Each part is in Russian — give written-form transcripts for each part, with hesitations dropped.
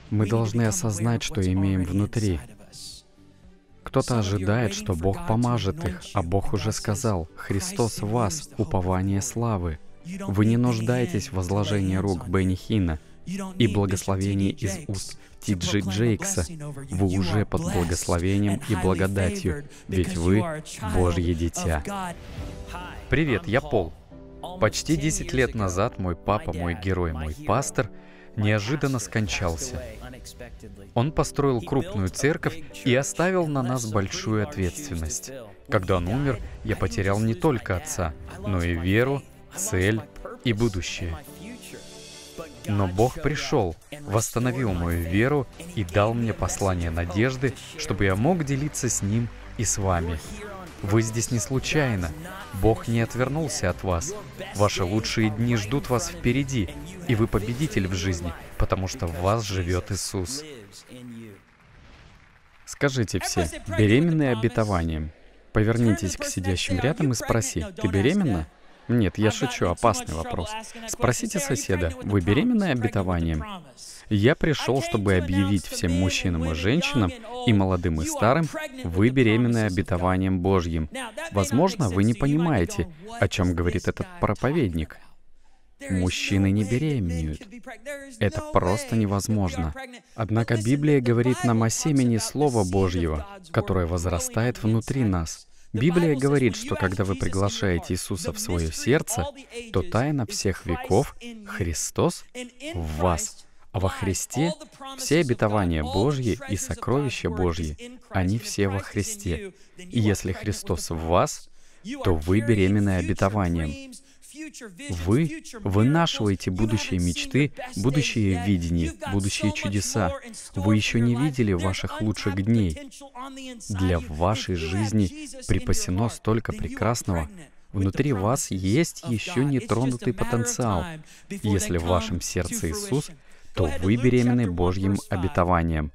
Мы должны осознать, что имеем внутри. Кто-то ожидает, что Бог помажет их, а Бог уже сказал: «Христос в вас, упование славы». Вы не нуждаетесь в возложении рук Бенни Хинна и благословении из уст Ти.Джей Джейкса. Вы уже под благословением и благодатью, ведь вы Божье дитя. Привет, я Пол. Почти 10 лет назад мой папа, мой герой, мой пастор, неожиданно скончался. Он построил крупную церковь и оставил на нас большую ответственность. Когда он умер, я потерял не только отца, но и веру, цель и будущее. Но Бог пришел, восстановил мою веру и дал мне послание надежды, чтобы я мог делиться с Ним и с вами. Вы здесь не случайно. Бог не отвернулся от вас. Ваши лучшие дни ждут вас впереди, и вы победитель в жизни, потому что в вас живет Иисус. Скажите все, беременные обетованием? Повернитесь к сидящим рядом и спроси: «Ты беременна?» Нет, я шучу, опасный вопрос. Спросите соседа: «Вы беременны обетованием?» Я пришел, чтобы объявить всем мужчинам и женщинам, и молодым, и старым: вы беременны обетованием Божьим. Возможно, вы не понимаете, о чем говорит этот проповедник. Мужчины не беременеют. Это просто невозможно. Однако Библия говорит нам о семени Слова Божьего, которое возрастает внутри нас. Библия говорит, что когда вы приглашаете Иисуса в свое сердце, то тайна всех веков, Христос, в вас. А во Христе все обетования Божьи и сокровища Божьи, они все во Христе. И если Христос в вас, то вы беременны обетованием. Вы вынашиваете будущие мечты, будущие видения, будущие чудеса. Вы еще не видели ваших лучших дней. Для вашей жизни припасено столько прекрасного. Внутри вас есть еще нетронутый потенциал. Если в вашем сердце Иисус, то вы беременны Божьим обетованием.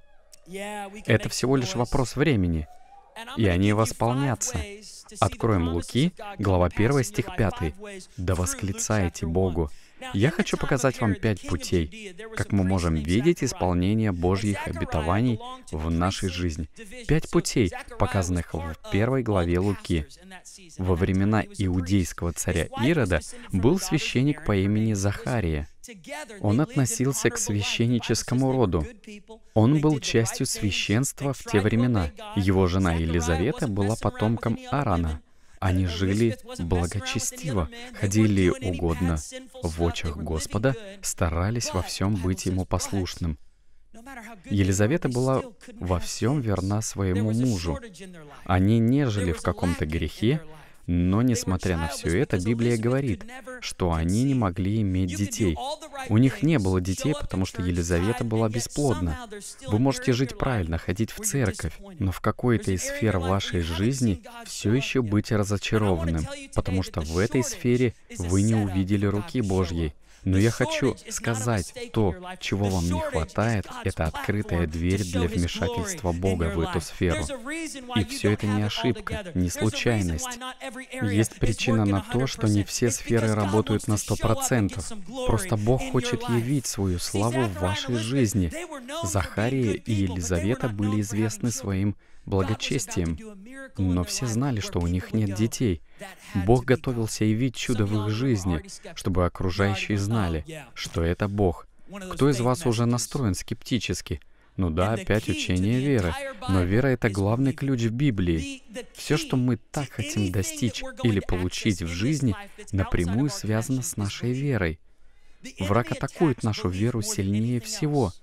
Это всего лишь вопрос времени, и они восполнятся. Откроем Луки, глава 1, стих 5. «Да восклицайте Богу». Я хочу показать вам 5 путей, как мы можем видеть исполнение Божьих обетований в нашей жизни. 5 путей, показанных в 1 главе Луки. Во времена иудейского царя Ирода был священник по имени Захария. Он относился к священническому роду. Он был частью священства в те времена. Его жена Елизавета была потомком Аарона. Они жили благочестиво, ходили угодно в очах Господа, старались во всем быть Ему послушным. Елизавета была во всем верна своему мужу. Они не жили в каком-то грехе, но, несмотря на все это, Библия говорит, что они не могли иметь детей. У них не было детей, потому что Елизавета была бесплодна. Вы можете жить правильно, ходить в церковь, но в какой-то из сфер вашей жизни все еще быть разочарованным, потому что в этой сфере вы не увидели руки Божьей. Но я хочу сказать, то, чего вам не хватает, это открытая дверь для вмешательства Бога в эту сферу. И все это не ошибка, не случайность. Есть причина на то, что не все сферы работают на 100%. Просто Бог хочет явить свою славу в вашей жизни. Захария и Елизавета были известны своим благочестием, но все знали, что у них нет детей. Бог готовился явить чудо в их жизни, чтобы окружающие знали, что это Бог. Кто из вас уже настроен скептически? Ну да, опять учение веры. Но вера — это главный ключ в Библии. Все, что мы так хотим достичь или получить в жизни, напрямую связано с нашей верой. Враг атакует нашу веру сильнее всего.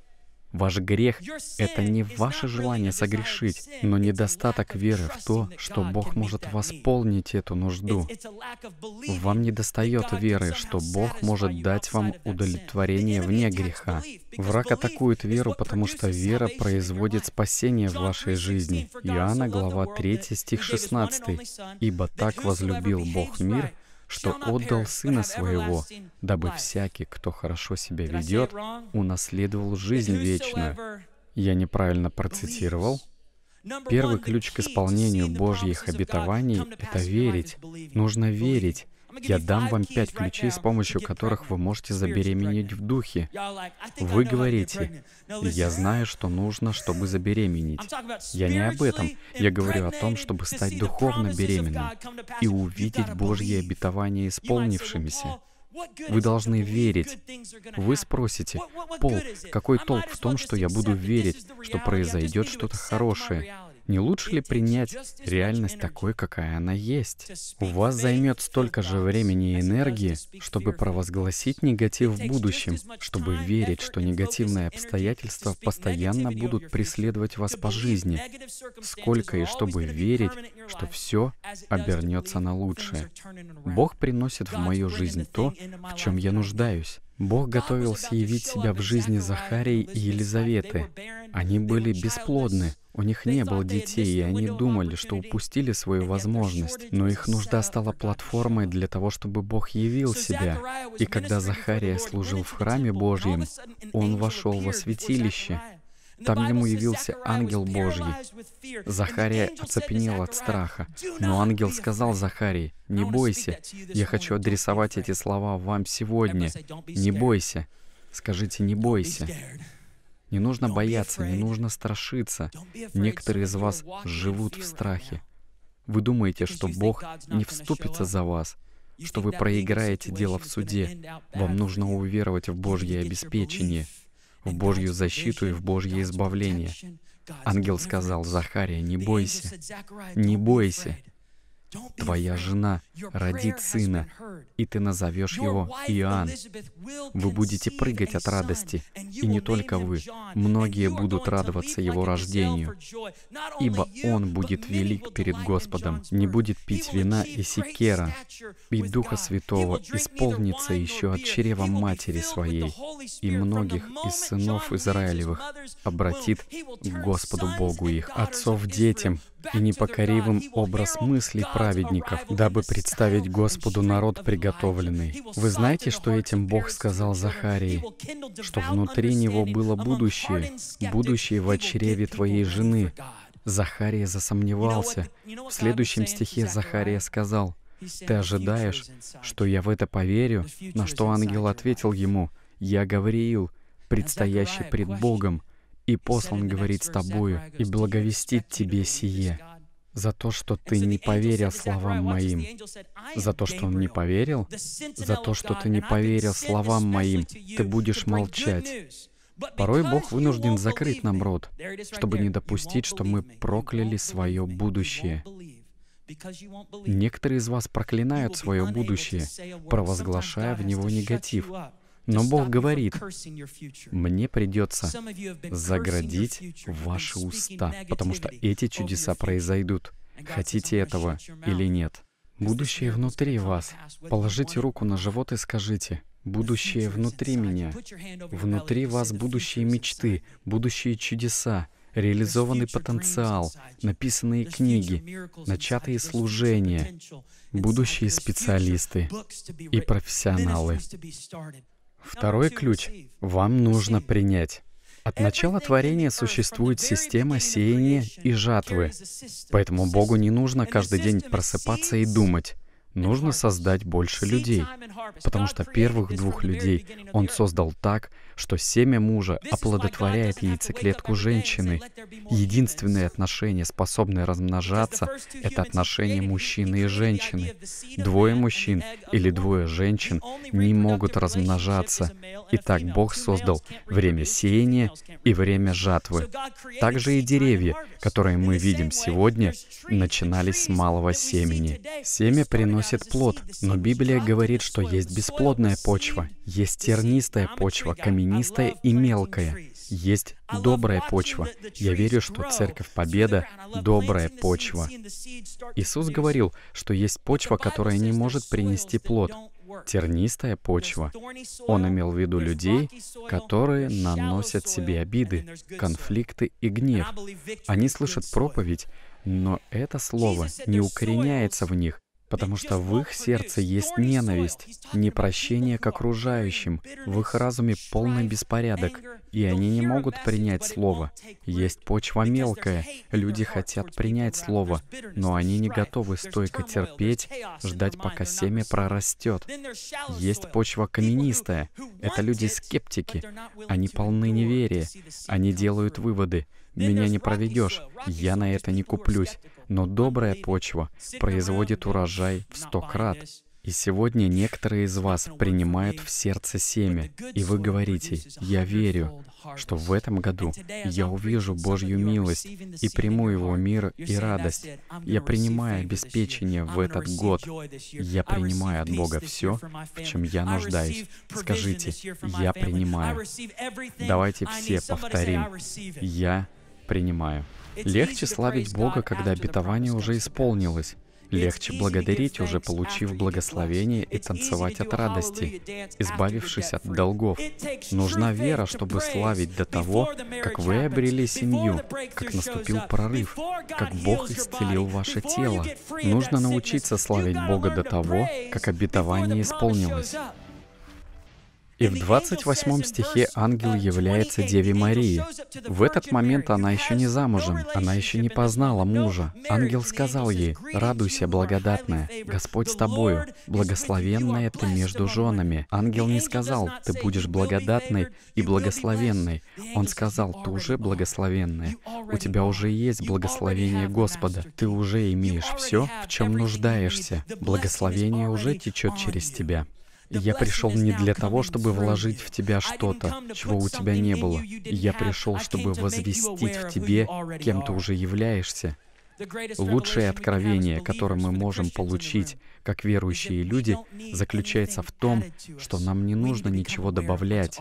Ваш грех — это не ваше желание согрешить, но недостаток веры в то, что Бог может восполнить эту нужду. Вам недостает веры, что Бог может дать вам удовлетворение вне греха. Враг атакует веру, потому что вера производит спасение в вашей жизни. Иоанна, глава 3, стих 16. «Ибо так возлюбил Бог мир, что отдал Сына Своего, дабы всякий, кто хорошо себя ведет, унаследовал жизнь вечную». Я неправильно процитировал? Первый ключ к исполнению Божьих обетований — это верить. Нужно верить. Я дам вам 5 ключей, с помощью которых вы можете забеременеть в духе. Вы говорите, я знаю, что нужно, чтобы забеременеть. Я не об этом. Я говорю о том, чтобы стать духовно беременным и увидеть Божьи обетования исполнившимися. Вы должны верить. Вы спросите, Пол, какой толк в том, что я буду верить, что произойдет что-то хорошее? Не лучше ли принять реальность такой, какая она есть? У вас займет столько же времени и энергии, чтобы провозгласить негатив в будущем, чтобы верить, что негативные обстоятельства постоянно будут преследовать вас по жизни, сколько и чтобы верить, что все обернется на лучшее. Бог приносит в мою жизнь то, в чем я нуждаюсь. Бог готовился явить себя в жизни Захарии и Елизаветы. Они были бесплодны, у них не было детей, и они думали, что упустили свою возможность. Но их нужда стала платформой для того, чтобы Бог явил себя. И когда Захария служил в храме Божьем, он вошел во святилище. Там ему явился ангел Божий. Захария оцепенел от страха. Но ангел сказал Захарии, «Не бойся, я хочу адресовать эти слова вам сегодня. Не бойся». Скажите, «Не бойся». Не нужно бояться, не нужно страшиться. Некоторые из вас живут в страхе. Вы думаете, что Бог не вступится за вас, что вы проиграете дело в суде. Вам нужно уверовать в Божье обеспечение, в Божью защиту и в Божье избавление. Ангел сказал, Захария, не бойся, не бойся. Твоя жена родит сына, и ты назовешь его Иоанн. Вы будете прыгать от радости, и не только вы. Многие будут радоваться его рождению, ибо он будет велик перед Господом, не будет пить вина и сикера, и Духа Святого исполнится еще от чрева матери своей, и многих из сынов Израилевых обратит к Господу Богу их, отцов детям, и непокоривым образ мыслей праведников, дабы представить Господу народ приготовленный. Вы знаете, что этим Бог сказал Захарии? Что внутри него было будущее, будущее в чреве твоей жены. Захария засомневался. В следующем стихе Захария сказал, «Ты ожидаешь, что я в это поверю?» На что ангел ответил ему, «Я Гавриил, предстоящий пред Богом, и послан говорить с тобою, и благовестить тебе сие, за то, что ты не поверил словам моим». За то, что он не поверил? За то, что ты не поверил словам моим, ты будешь молчать. Порой Бог вынужден закрыть нам рот, чтобы не допустить, что мы прокляли свое будущее. Некоторые из вас проклинают свое будущее, провозглашая в него негатив. Но Бог говорит, мне придется заградить ваши уста, потому что эти чудеса произойдут. Хотите этого или нет? Будущее внутри вас. Положите руку на живот и скажите, будущее внутри меня. Внутри вас будущие мечты, будущие чудеса, реализованный потенциал, написанные книги, начатые служения, будущие специалисты и профессионалы. Второй ключ вам нужно принять. От начала творения существует система сеяния и жатвы. Поэтому Богу не нужно каждый день просыпаться и думать. Нужно создать больше людей. Потому что первых двух людей Он создал так, что семя мужа оплодотворяет яйцеклетку женщины. Единственные отношения, способные размножаться, это отношения мужчины и женщины. Двое мужчин или двое женщин не могут размножаться. Итак, Бог создал время сеяния и время жатвы. Также и деревья, которые мы видим сегодня, начинались с малого семени. Семя приносит плод, но Библия говорит, что есть бесплодная почва, есть тернистая почва, каменистая и мелкая. Есть добрая почва. Я верю, что Церковь Победа — добрая почва. Иисус говорил, что есть почва, которая не может принести плод. Тернистая почва. Он имел в виду людей, которые наносят себе обиды, конфликты и гнев. Они слышат проповедь, но это слово не укореняется в них. Потому что в их сердце есть ненависть, непрощение к окружающим, в их разуме полный беспорядок, и они не могут принять Слово. Есть почва мелкая, люди хотят принять Слово, но они не готовы стойко терпеть, ждать, пока семя прорастет. Есть почва каменистая, это люди-скептики, они полны неверия, они делают выводы: «Меня не проведешь, я на это не куплюсь». Но добрая почва производит урожай в 100 крат. И сегодня некоторые из вас принимают в сердце семя, и вы говорите: «Я верю, что в этом году я увижу Божью милость и приму Его мир и радость. Я принимаю обеспечение в этот год. Я принимаю от Бога все, в чем я нуждаюсь». Скажите: «Я принимаю». Давайте все повторим: «Я принимаю». Легче славить Бога, когда обетование уже исполнилось. Легче благодарить, уже получив благословение, и танцевать от радости, избавившись от долгов. Нужна вера, чтобы славить до того, как вы обрели семью, как наступил прорыв, как Бог исцелил ваше тело. Нужно научиться славить Бога до того, как обетование исполнилось. И в 28 стихе ангел является Деве Марии. В этот момент она еще не замужем, она еще не познала мужа. Ангел сказал ей: «Радуйся, благодатная, Господь с тобою, благословенная ты между женами». Ангел не сказал: «Ты будешь благодатной и благословенной». Он сказал: «Ты уже благословенная, у тебя уже есть благословение Господа, ты уже имеешь все, в чем нуждаешься, благословение уже течет через тебя». Я пришел не для того, чтобы вложить в тебя что-то, чего у тебя не было. Я пришел, чтобы возвестить в тебе, кем ты уже являешься. Лучшее откровение, которое мы можем получить, как верующие люди, заключается в том, что нам не нужно ничего добавлять.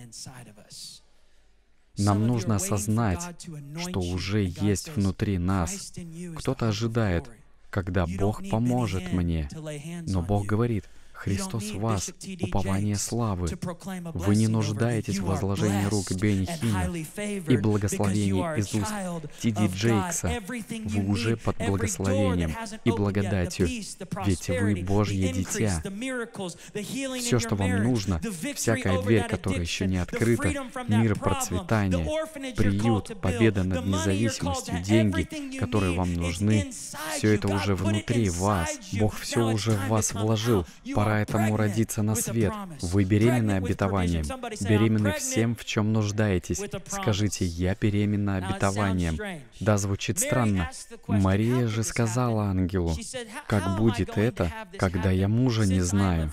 Нам нужно осознать, что уже есть внутри нас. Кто-то ожидает, когда Бог поможет мне, но Бог говорит: «Христос в вас, упование славы». Вы не нуждаетесь в возложении рук Бенни Хинна и благословении из уст Ти.Ди. Джейкса. Вы уже под благословением и благодатью, ведь вы Божье дитя. Все, что вам нужно, всякая дверь, которая еще не открыта, мир процветания, приют, победа над независимостью, деньги, которые вам нужны, все это уже внутри вас. Бог все уже в вас вложил. Пора этому родиться на свет. Вы беременны обетованием, беременны всем, в чем нуждаетесь. Скажите: «Я беременна обетованием». Да, звучит странно. Мария же сказала ангелу: «Как будет это, когда я мужа не знаю?»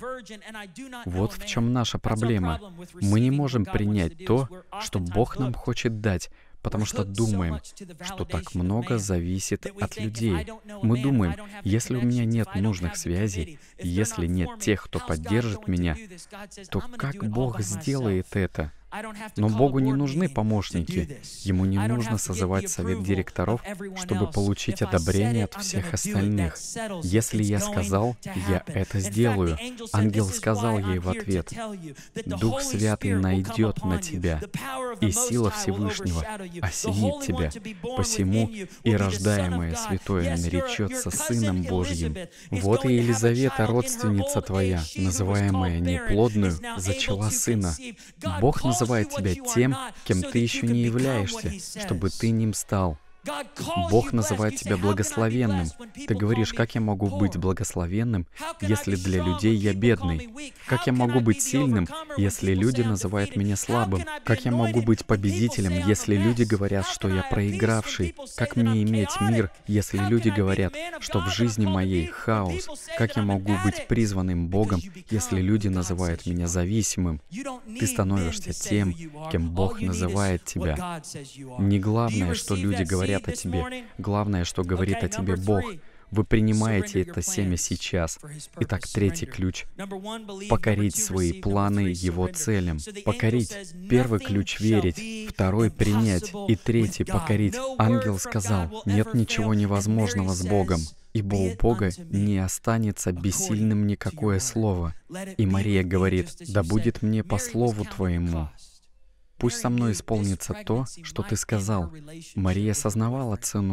Вот в чем наша проблема. Мы не можем принять то, что Бог нам хочет дать, потому что думаем, что так много зависит от людей. Мы думаем: если у меня нет нужных связей, если нет тех, кто поддержит меня, то как Бог сделает это? Но Богу не нужны помощники. Ему не нужно созывать совет директоров, чтобы получить одобрение от всех остальных. Если я сказал, я это сделаю. Ангел сказал ей в ответ: «Дух Святый найдет на тебя, и сила Всевышнего осенит тебя. Посему и рождаемое святое наречется Сыном Божьим». Вот и Елизавета, родственница твоя, называемая неплодную, зачала сына. Бог называет тебя тем, кем ты еще не являешься, чтобы ты ним стал. Бог называет тебя благословенным. Ты говоришь: «Как я могу быть благословенным, если для людей я бедный? Как я могу быть сильным, если люди называют меня слабым? Как я могу быть победителем, если люди говорят, что я проигравший? Как мне иметь мир, если люди говорят, что в жизни моей хаос? Как я могу быть призванным Богом, если люди называют меня зависимым?» Ты становишься тем, кем Бог называет тебя. Не главное, что люди говорят о тебе. Главное, что говорит о тебе Бог. Вы принимаете это семя сейчас. Итак, третий ключ — покорить свои планы Его целям. Покорить. Первый ключ — верить. Второй — принять. И третий — покорить. Ангел сказал: «Нет ничего невозможного с Богом, ибо у Бога не останется бессильным никакое слово». И Мария говорит: «Да будет мне по слову Твоему». Пусть со мной исполнится то, что ты сказал. Мария осознавала цену.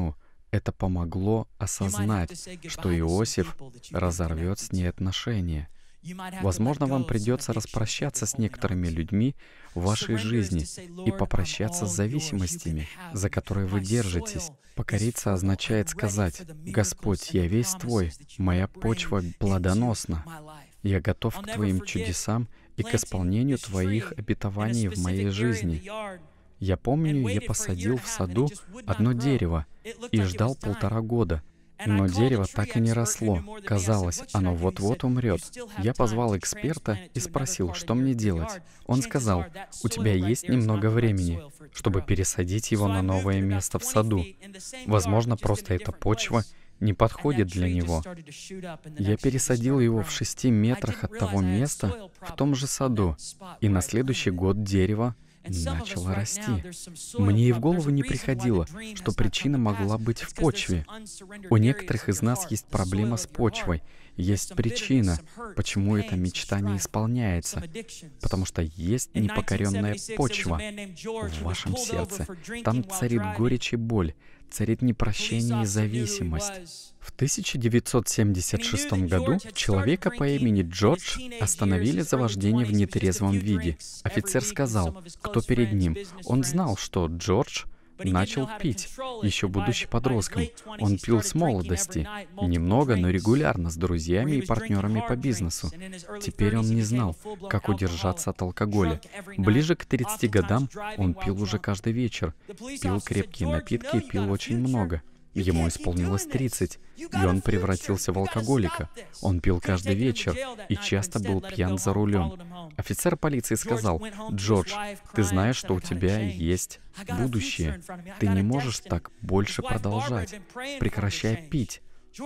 Это помогло осознать, что Иосиф разорвет с ней отношения. Возможно, вам придется распрощаться с некоторыми людьми в вашей жизни и попрощаться с зависимостями, за которые вы держитесь. Покориться означает сказать: «Господь, я весь Твой, моя почва плодоносна. Я готов к Твоим чудесам и к исполнению Твоих обетований в моей жизни». Я помню, я посадил в саду одно дерево и ждал 1,5 года. Но дерево так и не росло. Казалось, оно вот-вот умрет. Я позвал эксперта и спросил, что мне делать. Он сказал: «У тебя есть немного времени, чтобы пересадить его на новое место в саду. Возможно, просто эта почва не подходит для него». Я пересадил его в 6 метрах от того места, в том же саду, и на следующий год дерево начало расти. Мне и в голову не приходило, что причина могла быть в почве. У некоторых из нас есть проблема с почвой. Есть причина, почему эта мечта не исполняется. Потому что есть непокоренная почва в вашем сердце. Там царит горечь и боль, царит непрощение и зависимость. В 1976 году человека по имени Джордж остановили за вождение в нетрезвом виде. Офицер сказал, кто перед ним. Он знал, что Джордж начал пить, еще будучи подростком. Он пил с молодости, немного, но регулярно, с друзьями и партнерами по бизнесу. Теперь он не знал, как удержаться от алкоголя. Ближе к 30 годам он пил уже каждый вечер, пил крепкие напитки и пил очень много. Ему исполнилось 30, и он превратился в алкоголика. Он пил каждый вечер и часто был пьян за рулем. Офицер полиции сказал: «Джордж, ты знаешь, что у тебя есть будущее. Ты не можешь так больше продолжать. Прекращай пить».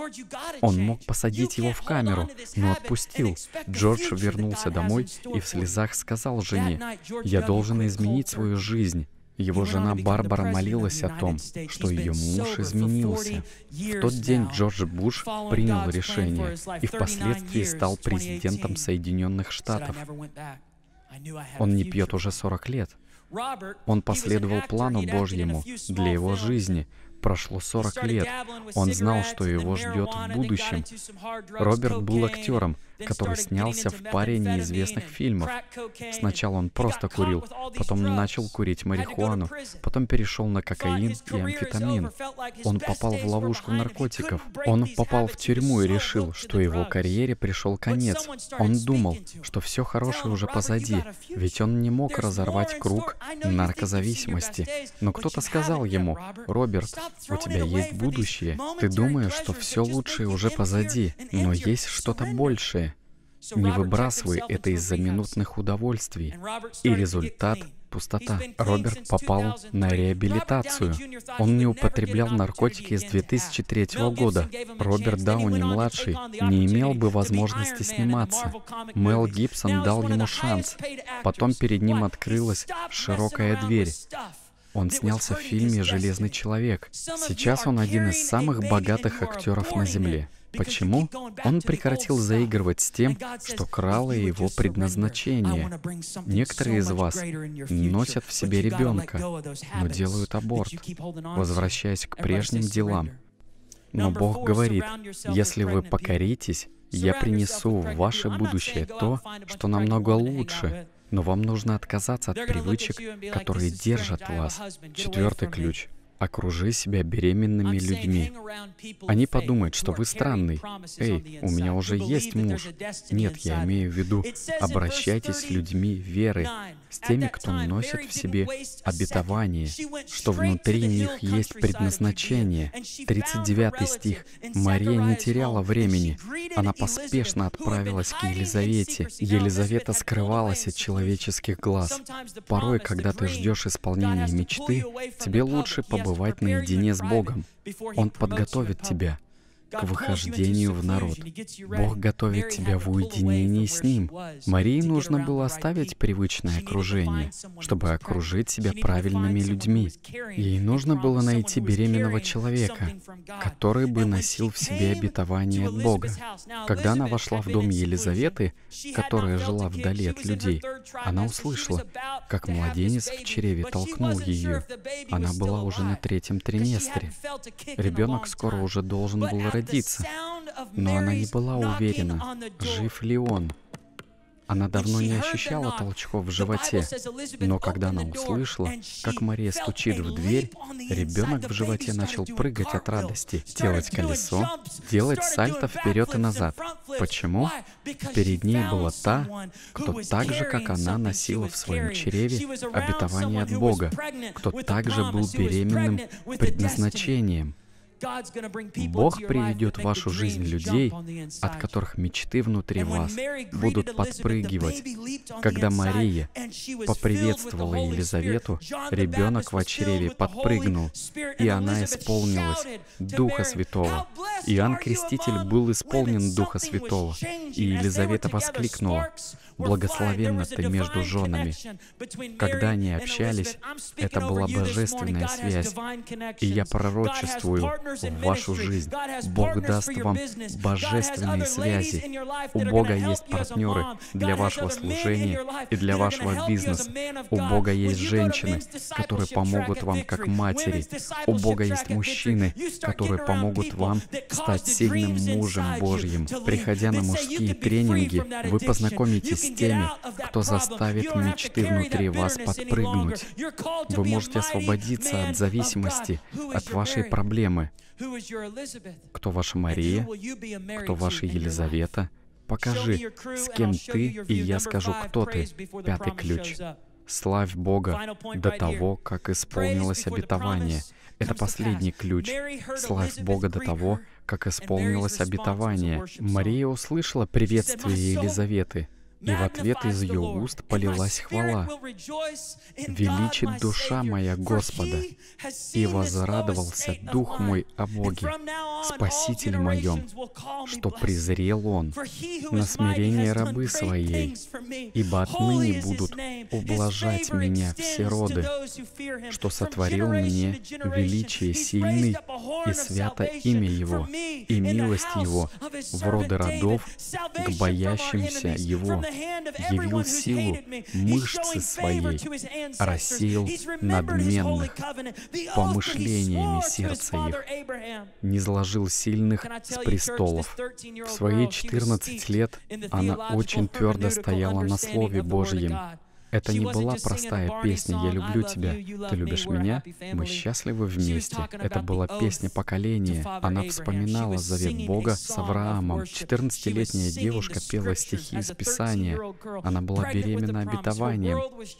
Он мог посадить его в камеру, но отпустил. Джордж вернулся домой и в слезах сказал жене: «Я должен изменить свою жизнь». Его жена Барбара молилась о том, что ее муж изменился. В тот день Джордж Буш принял решение и впоследствии стал президентом Соединенных Штатов. Он не пьет уже 40 лет. Он последовал плану Божьему для его жизни. Прошло 40 лет. Он знал, что его ждет в будущем. Роберт был актером, который снялся в паре неизвестных фильмов. Сначала он просто курил, потом начал курить марихуану, потом перешел на кокаин и амфетамин. Он попал в ловушку наркотиков. Он попал в тюрьму и решил, что его карьере пришел конец. Он думал, что все хорошее уже позади, ведь он не мог разорвать круг наркозависимости. Но кто-то сказал ему: «Роберт, у тебя есть будущее. Ты думаешь, что все лучшее уже позади, но есть что-то большее. Не выбрасывай это из-за минутных удовольствий». И результат — пустота. Роберт попал на реабилитацию. Он не употреблял наркотики с 2003 года. Роберт Дауни-младший не имел бы возможности сниматься. Мел Гибсон дал ему шанс. Потом перед ним открылась широкая дверь. Он снялся в фильме «Железный человек». Сейчас он один из самых богатых актеров на Земле. Почему? Он прекратил заигрывать с тем, что крало его предназначение. Некоторые из вас носят в себе ребенка, но делают аборт, возвращаясь к прежним делам. Но Бог говорит: если вы покоритесь, я принесу в ваше будущее то, что намного лучше. Но вам нужно отказаться от привычек, которые держат вас. 4-й ключ. Окружи себя беременными людьми. Они подумают, что вы странный. «Эй, у меня уже есть муж». Нет, я имею в виду, обращайтесь с людьми веры, с теми, кто носит в себе обетование, что внутри них есть предназначение. 39 стих. Мария не теряла времени. Она поспешно отправилась к Елизавете. Елизавета скрывалась от человеческих глаз. Порой, когда ты ждешь исполнения мечты, тебе лучше побывать наедине с Богом. Он подготовит тебя. к выхождению в народ. Бог готовит тебя в уединении с Ним. Марии нужно было оставить привычное окружение, чтобы окружить себя правильными людьми. Ей нужно было найти беременного человека, который бы носил в себе обетование от Бога. Когда она вошла в дом Елизаветы, которая жила вдали от людей, она услышала, как младенец в чреве толкнул ее. Она была уже на 3-м триместре. Ребенок скоро уже должен был родиться, но она не была уверена, жив ли он. Она давно не ощущала толчков в животе, но когда она услышала, как Мария стучит в дверь, ребенок в животе начал прыгать от радости, делать колесо, делать сальто вперед и назад. Почему? Перед ней была та, кто так же, как она, носила в своем чреве обетование от Бога, кто также был беременным предназначением. Бог приведет в вашу жизнь людей, от которых мечты внутри вас будут подпрыгивать. Когда Мария поприветствовала Елизавету, ребенок в чреве подпрыгнул, и она исполнилась Духа Святого. Иоанн Креститель был исполнен Духа Святого, и Елизавета воскликнула: «Благословенна ты между женами». Когда они общались, это была божественная связь, и я пророчествую в вашу жизнь. Бог даст вам божественные связи. У Бога есть партнеры для вашего служения и для вашего бизнеса. У Бога есть женщины, которые помогут вам как матери. У Бога есть мужчины, которые помогут вам стать сильным мужем Божьим. Приходя на мужские тренинги, вы познакомитесь с теми, кто заставит мечты внутри вас подпрыгнуть. Вы можете освободиться от зависимости от вашей проблемы. Кто ваша Мария? Кто ваша Елизавета? Покажи, с кем ты, и я скажу, кто ты. 5-й ключ. Славь Бога до того, как исполнилось обетование. Это последний ключ. Славь Бога до того, как исполнилось обетование. Мария услышала приветствие Елизаветы, и в ответ из ее уст полилась хвала. «Величит душа моя Господа, и возрадовался дух мой о Боге, Спасителе моем, что презрел Он на смирение рабы своей, ибо отныне будут ублажать меня все роды, что сотворил мне величие сильный и свято имя Его, и милость Его в роды родов к боящимся Его. Явил силу мышцы своей, рассеял надменных помышлениями сердца их, низложил сильных с престолов». В свои 14 лет она очень твердо стояла на Слове Божьем. Это не была простая песня «Я люблю тебя, ты любишь меня, мы счастливы вместе». Это была песня поколения. Она вспоминала завет Бога с Авраамом. 14-летняя девушка пела стихи из Писания. Она была беременна обетованием.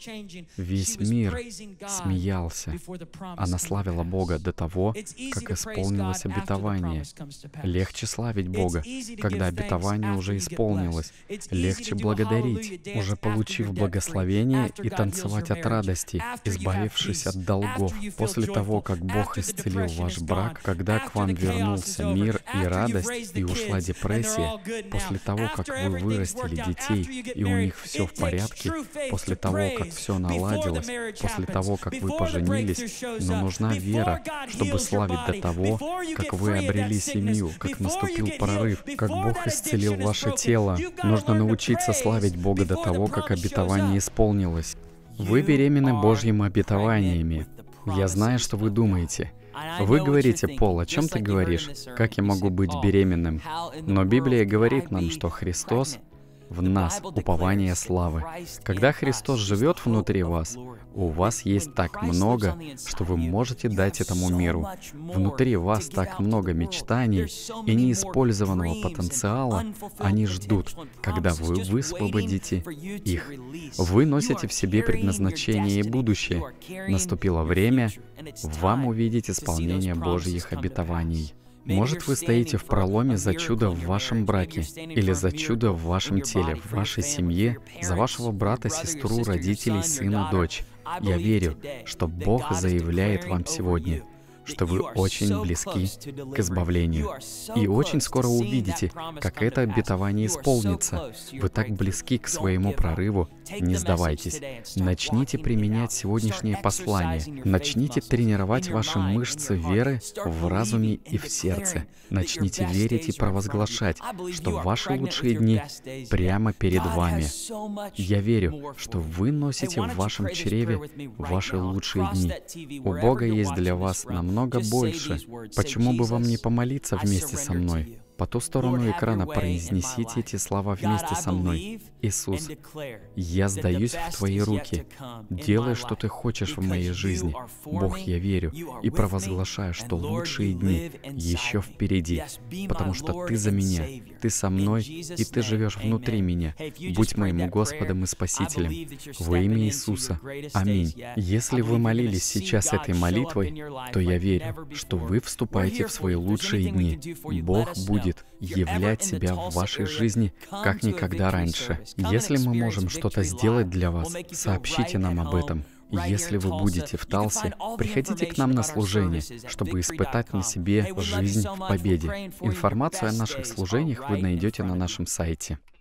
Весь мир смеялся. Она славила Бога до того, как исполнилось обетование. Легче славить Бога, когда обетование уже исполнилось. Легче благодарить, уже получив благословение, и танцевать от радости, избавившись от долгов. После того, как Бог исцелил ваш брак, когда к вам вернулся мир и радость, и ушла депрессия, после того, как вы вырастили детей, и у них все в порядке, после того, как все наладилось, после того, как вы поженились, но нужна вера, чтобы славить до того, как вы обрели семью, как наступил прорыв, как Бог исцелил ваше тело. Нужно научиться славить Бога до того, как обетование исполнилось. Вы беременны Божьими обетованиями. Я знаю, что вы думаете. Вы говорите: «Пол, о чем ты говоришь? Как я могу быть беременным?» Но Библия говорит нам, что Христос в нас упование славы. Когда Христос живет внутри вас, у вас есть так много, что вы можете дать этому миру. Внутри вас так много мечтаний и неиспользованного потенциала. Они ждут, когда вы высвободите их. Вы носите в себе предназначение и будущее. Наступило время вам увидеть исполнение Божьих обетований. Может, вы стоите в проломе за чудо в вашем браке, или за чудо в вашем теле, в вашей семье, за вашего брата, сестру, родителей, сына, дочь. Я верю, что Бог заявляет вам сегодня: что вы очень близки к избавлению. И очень скоро увидите, как это обетование исполнится. Вы так близки к своему прорыву. Не сдавайтесь. Начните применять сегодняшнее послание. Начните тренировать ваши мышцы веры в разуме и в сердце. Начните верить и провозглашать, что ваши лучшие дни прямо перед вами. Я верю, что вы носите в вашем чреве ваши лучшие дни. У Бога есть для вас намного больше. Почему бы вам не помолиться вместе со мной? По ту сторону экрана произнесите эти слова вместе со мной. Иисус, я сдаюсь в Твои руки. Делай, что Ты хочешь в моей жизни. Бог, я верю и провозглашаю, что лучшие дни еще впереди, потому что Ты за меня, Ты со мной, и Ты живешь внутри меня. Будь моим Господом и Спасителем. Во имя Иисуса. Аминь. Если вы молились сейчас этой молитвой, то я верю, что вы вступаете в свои лучшие дни. Бог будет являть себя в вашей жизни как никогда раньше. Если мы можем что-то сделать для вас, сообщите нам об этом. Если вы будете в Талсе, приходите к нам на служение, чтобы испытать на себе жизнь в победе. Информацию о наших служениях вы найдете на нашем сайте.